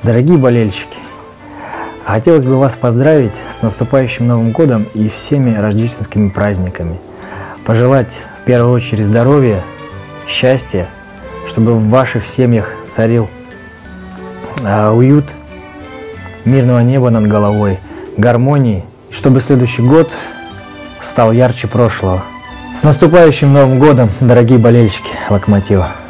Дорогие болельщики, хотелось бы вас поздравить с наступающим Новым годом и всеми рождественскими праздниками. Пожелать в первую очередь здоровья, счастья, чтобы в ваших семьях царил уют, мирного неба над головой, гармонии, чтобы следующий год стал ярче прошлого. С наступающим Новым годом, дорогие болельщики Локомотива!